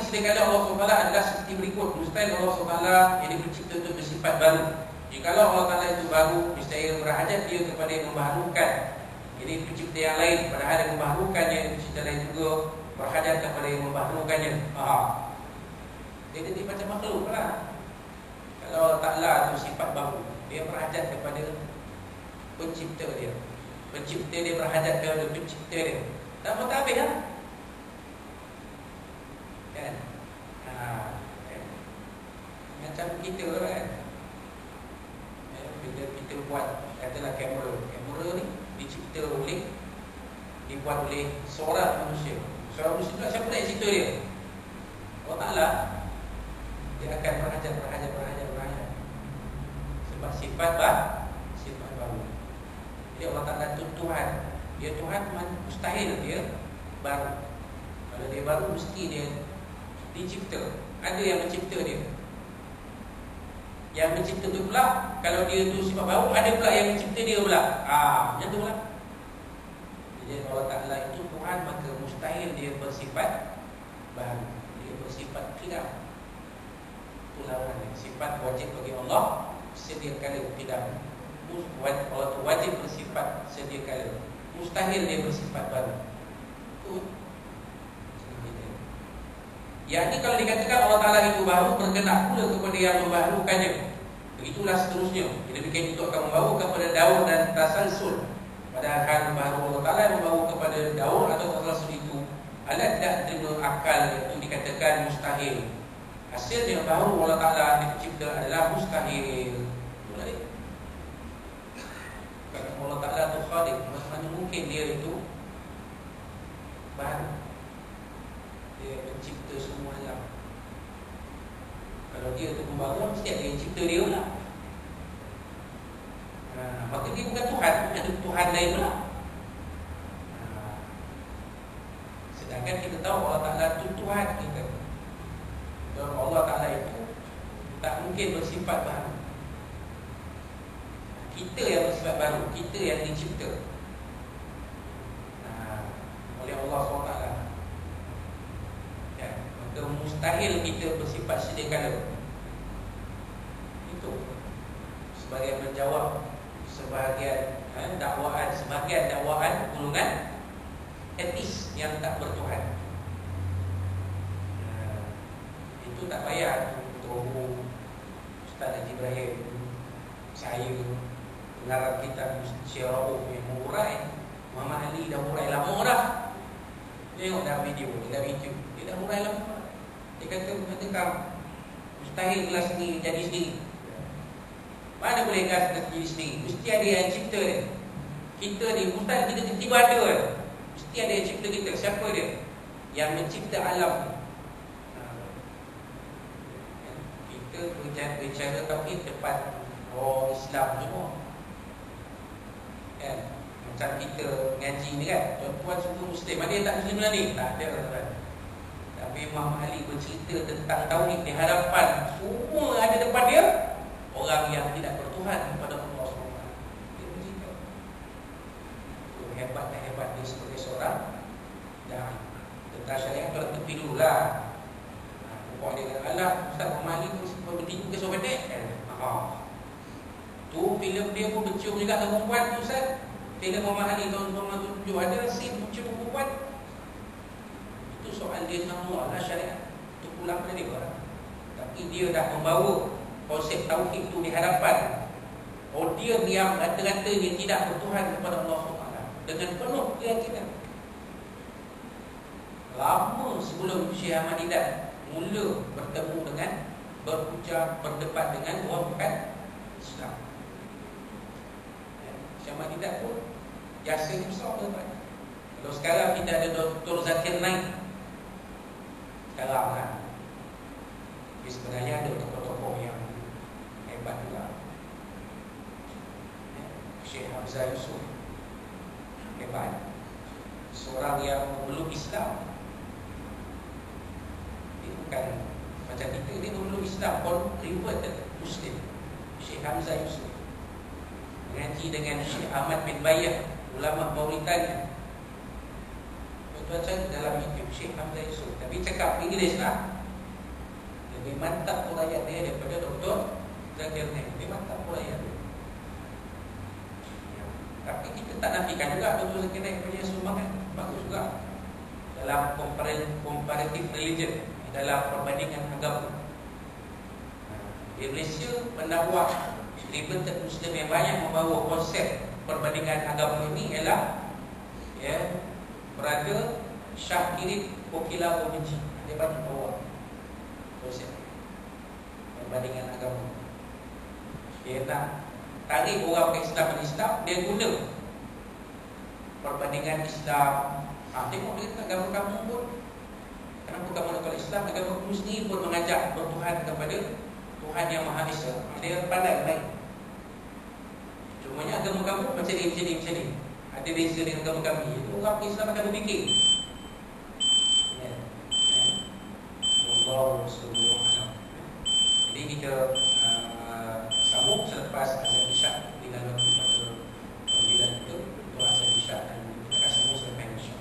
sedia kala Allah SWT adalah seperti berikut. Mustahil Allah SWT yang dicipta itu bersifat baru. Jikalau Allah Ta'ala itu baru, mustahil berhajat dia kepada yang membaharukan. Jadi pencipta yang lain, padahal yang membaharukannya, pencipta lain juga berhajat kepada yang membaharukannya. Dia jadi macam makhluk lah. Kalau Allah Ta'ala itu sifat baru, dia berhajat kepada pencipta dia. Pencipta dia berhajat kepada pencipta dia. Tak mau tak habis lah kan? Macam kita kan, bila kita buat katalah kamera ni dicipta oleh, dibuat oleh seorang manusia. Seorang manusia tu siapa nak cipta dia? Allah Ta'ala. Dia akan berhajat sebab sifat baru. Jadi Allah Ta'ala tu Tuhan. Dia Tuhan, mustahil dia baru. Kalau dia baru, mesti dia dicipta. Ada yang mencipta dia. Yang mencipta tu pula, kalau dia tu sifat baru, ada pula yang mencipta dia pula. Macam tu lah. Jadi Allah Ta'ala itu Tuhan, maka mustahil dia bersifat baru. Dia bersifat tidak. Itu lawannya. Sifat wajib bagi Allah sedia kala tidak. Allah tu wajib bersifat sedia kala. Mustahil dia bersifat baru. Itu yang ini kalau dikatakan Allah Ta'ala itu baru, berkenaan pula kepada yang membaharukannya. Begitulah seterusnya. Demikian itu akan membawa kepada daur dan tasalsul. Padahal baharu Allah Ta'ala yang membawa kepada daur atau tasalsul itu adalah tidak terima akal, itu dikatakan mustahil. Hasilnya baharu Allah Ta'ala dicipta adalah mustahil. Kalau Allah Ta'ala itu khaliq, mana mungkin dia itu baru. Dia mencipta semua alam. Kalau dia itu pembaru, mesti ada yang cipta dia pula. Maka dia bukan Tuhan, ada Tuhan lain pula. Sedangkan kita tahu Allah Ta'ala itu Tuhan kita. Dan Allah Ta'ala itu tak mungkin bersifat baru. Kita yang bersifat baru, kita yang dicipta oleh Allah SWT. Maka mustahil kita bersifat sedia kala. Itu sebagian menjawab sebagian dakwaan golongan etis yang tak bertuhan. Itu tak payah untuk Ustaz Haji Ibrahim, saya, pengarang kitab Syirah yang mengurai. Muhammad Ali dah urai lama dah. Tengok dalam video, dalam YouTube, dia dah urai lama. Dia kata mustahil gelas ni jadi sendiri. Mana boleh gelas jadi sendiri? Mesti ada yang cipta dia. Kita ni mustahil kita tiba ada kan? Mesti ada yang cipta kita. Siapa dia? Yang mencipta alam. Kita bicara tauhid depan orang Islam semua kan? Macam kita ngaji ni kan, tuan-tuan semua Muslim. Ada yang tak Muslim lah ni? Tak ada tuan. Tapi Muhammad Ali bercerita tentang tauhid di hadapan semua ada depan dia, orang yang tidak bertuhan kepada Allah SWT. Dia bercerita itu hebat dan hebat dia sebagai seorang dan tentang syariat tu tepi dulu lah. Pokok dia kata, alah Ustaz Muhammad Ali tu bertinju ke sobat dek tu filem dia pun bercium juga dengan perempuan tu Ustaz. Filem Muhammad Ali tahun 1997 ada scene bercium perempuan. Itu soal dia sama lah syariat. Itu pulang pada dia lah. Tapi dia dah membawa konsep tauhid itu di hadapan audiens yang rata-ratanya tidak bertuhan kepada Allah SWT dengan penuh keyakinan. Lama sebelum Syekh Ahmad Didat mula bertemu dengan, berucap, berdebat dengan orang bukan Islam. Syekh Ahmad Didat pun jasa besar tuan. Kalau sekarang kita ada Dr. Zakir Naik sekarang kan, tapi sebenarnya ada tokoh-tokoh yang hebat juga. Syekh Hamzah Yusuf hebat, seorang yang memeluk Islam. Dia bukan macam kita, dia memeluk Islam, converted Muslim. Syekh Hamzah Yusuf mengaji dengan Syekh Ahmad bin Bayyah, ulama Mauritania. Tuan-tuan dalam YouTube Syekh Hamzah Yusuf, tapi cakap Inggeris lah. Lebih mantap uraian dia daripada Dr. Zakir Naik. Lebih mantap uraian dia. Tapi kita tak nafikan juga Dr. Zakir Naik punya sumbangan bagus juga dalam comparative religion, dalam perbandingan agama. Di Malaysia pendakwa Liberty Muslim yang banyak membawa konsep perbandingan agama ini ialah Brother Syahkirin Kokila Bobenji. Dia banyak bawa konsep perbandingan agama. Dia nak tarik orang ke Islam, dia guna perbandingan Islam. Tengok dia kat agama kamu pun, kenapa kamu nak kalau Islam? Agama kamu sendiri pun mengajak bertuhan kepada Tuhan yang Maha Esa. Dia pandai baik. Cumanya agama kamu macam ni. Ada beza dengan agama kami. Itu orang Islam akan berfikir. Allah Subhanahu. Jadi kita sambung selepas azan isyak di dalam pada panggilan itu untuk azan isyak, dan kita akan sambung sampai insya-Allah.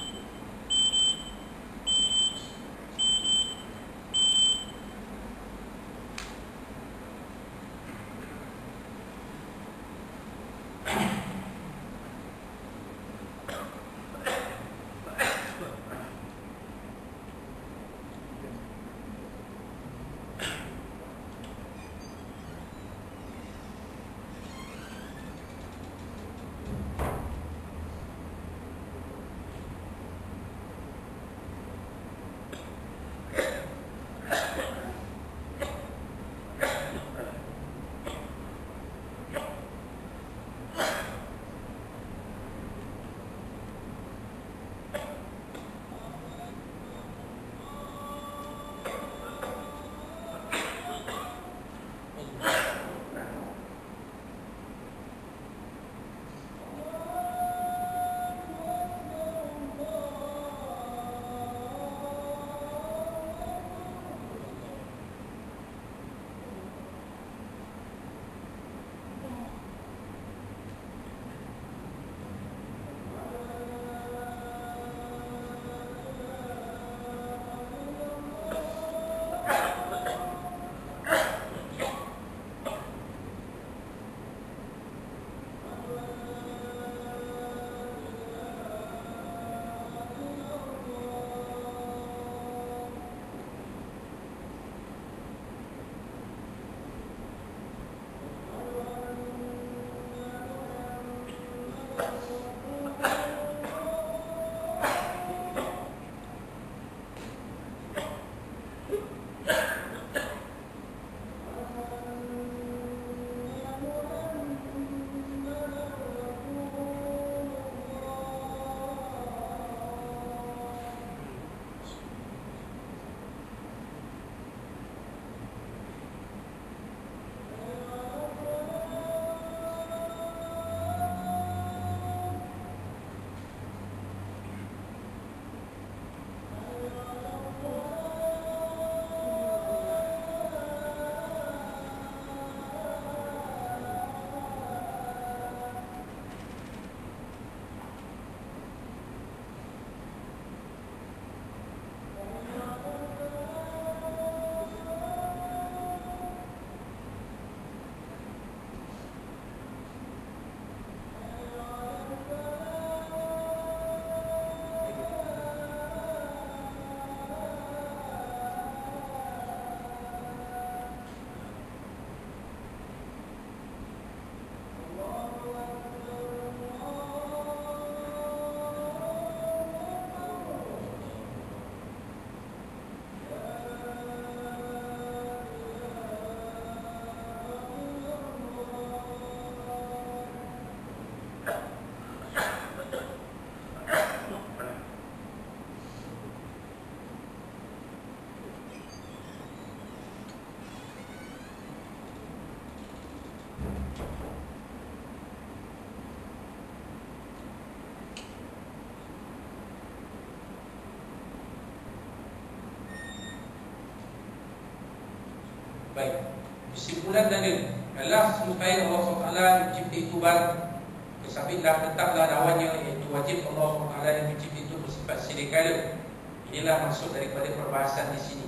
Baik, kesimpulan tadi adalah supaya Allah SWT mencipta itu baru. Kesabilah tetaplah lawannya, iaitu wajib Allah SWT yang mencipta itu bersifat serikala. Inilah maksud daripada perbahasan di sini.